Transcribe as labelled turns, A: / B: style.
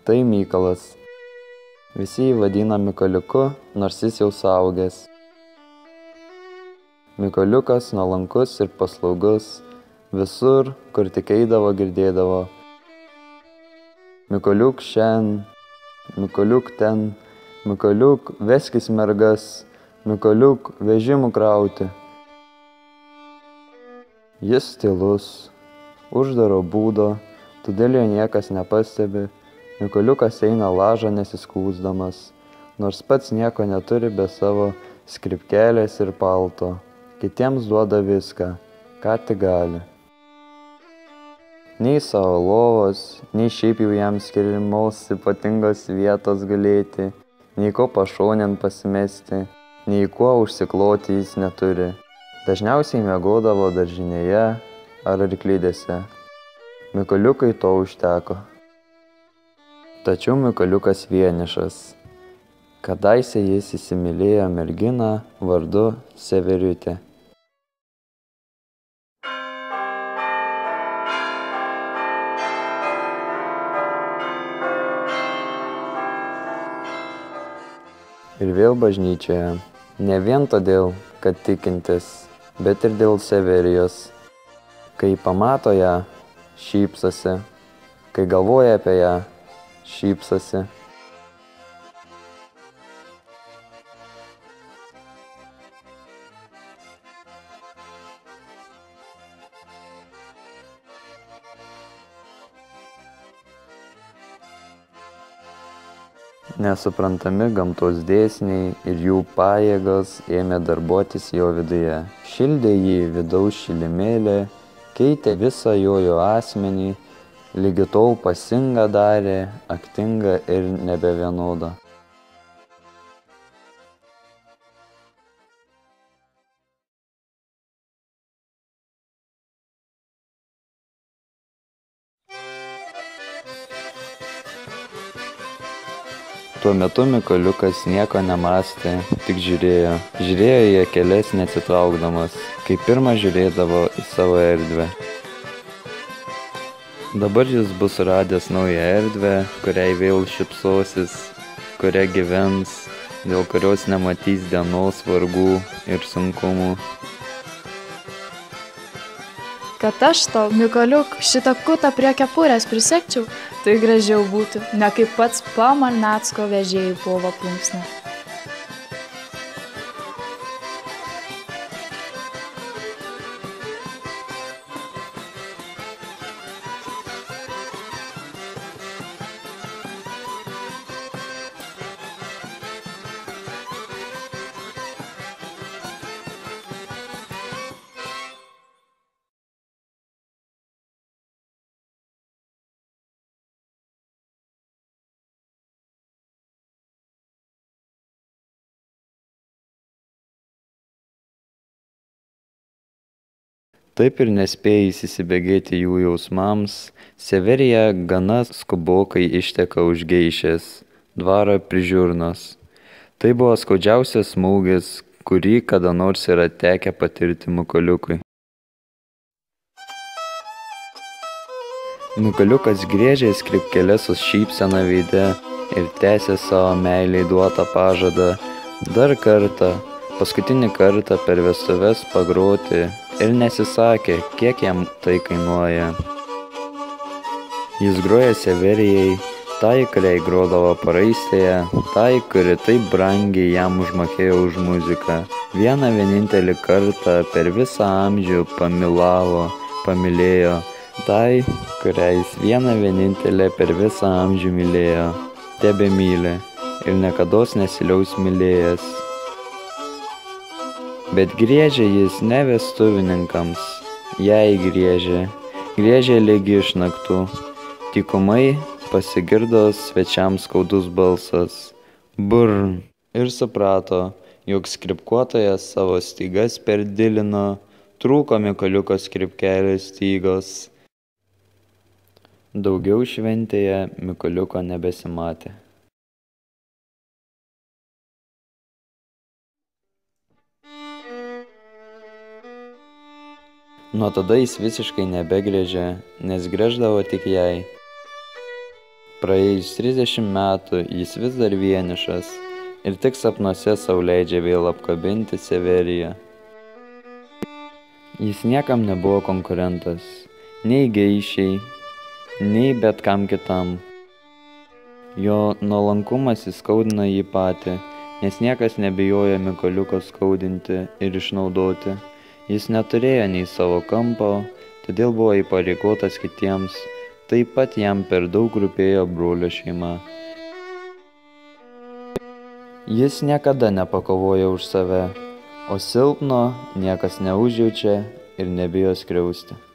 A: Tai Mykolas. Visi jį vadina Mykoliuku, nors jis jau suaugęs. Mykoliukas nuolankus ir paslaugus, visur, kur tik eidavo, girdėdavo. Mykoliuk šen, Mykoliuk ten, Mykoliuk veskis mergas, Mykoliuk vežimų krauti. Jis tylus, uždaro būdo, todėl jo niekas nepastebi. Mykoliukas eina lažą nesiskųsdamas, nors pats nieko neturi be savo skripkelės ir palto. Kitiems duoda viską, ką tik gali. Nei savo lovos, nei šiaip jau jam skirimos ypatingos vietos gulėti, nei ko pašonėn pasimesti, nei kuo užsikloti jis neturi. Dažniausiai miegodavo daržinėje ar arklidėse. Mykoliukui to užteko. Tačiau Mykoliukas vienišas. Kadaise jis įsimylėjo merginą vardu Severiutė. Ir vėl bažnyčioje. Ne vien todėl, kad tikintis, bet ir dėl Severijos. Kai pamato ją, šypsosi. Kai galvoja apie ją, šypsosi. Nesuprantami gamtos dėsniai ir jų pajėgos ėmė darbuotis jo viduje. Šildė jį vidaus šilimėlė, keitė visą jo asmenį, lygi tol pasingą darė, aktingą ir nebevienodą. Tuo metu Mykoliukas nieko nemąstė, tik žiūrėjo. Žiūrėjo į akeles neatsitraukdamas, kaip pirmą žiūrėdavo į savo erdvę. Dabar jis bus radęs naują erdvę, kuriai vėl šypsosis, kuria gyvens, dėl kurios nematys dienos vargų ir sunkumų.
B: Kad aš tau, Mykoliuk, šitą kutą prie kepurės prisegčiau, tai gražiau būtų, ne kaip pats Pamalnacko vežėjų povo plunksna.
A: Taip ir nespėjus įsibėgėti jų jausmams, Severija gana skubokai išteka už geišės, dvaro prižiūrnos. Tai buvo skaudžiausias smūgis, kurį kada nors yra tekę patirti Mykoliukui. Mykoliukas griežė skripkeles su šypsena veide ir tęsė savo meiliai duotą pažadą dar kartą, paskutinį kartą per vestuves pagroti ir nesisakė, kiek jam tai kainuoja. Jis groja Severijai, tai, kuriai grodavo paraistėje, tai, kuri taip brangiai jam užmokėjo už muziką. Vieną vienintelį kartą per visą amžių pamylėjo, tai, kurią jis vieną vienintelę per visą amžių mylėjo, tebemyli ir niekados nesiliaus mylėjęs. Bet griežė jis ne vestuvininkams, jai griežė lygi iš naktų. Dykumai pasigirdo svečiams skaudus balsas. Burn! Ir suprato, jog skripkuotojas savo stygas perdilino, trūko Mykoliuko skripkelės stygos. Daugiau šventėje Mykoliuko nebesimatė. Nuo tada jis visiškai nebegriežė, nes grieždavo tik jai. Praėjus 30 metų jis vis dar vienišas ir tik sapnuose sau leidžia vėl apkabinti Severiją. Jis niekam nebuvo konkurentas, nei geišiai, nei bet kam kitam. Jo nuolankumas įskaudino jį patį, nes niekas nebijojo Mykoliuko skaudinti ir išnaudoti. Jis neturėjo nei savo kampo, todėl buvo įpareigotas kitiems, taip pat jam per daug rūpėjo brolio šeima. Jis niekada nepakovojo už save, o silpno niekas neužjaučia ir nebijo skriausti.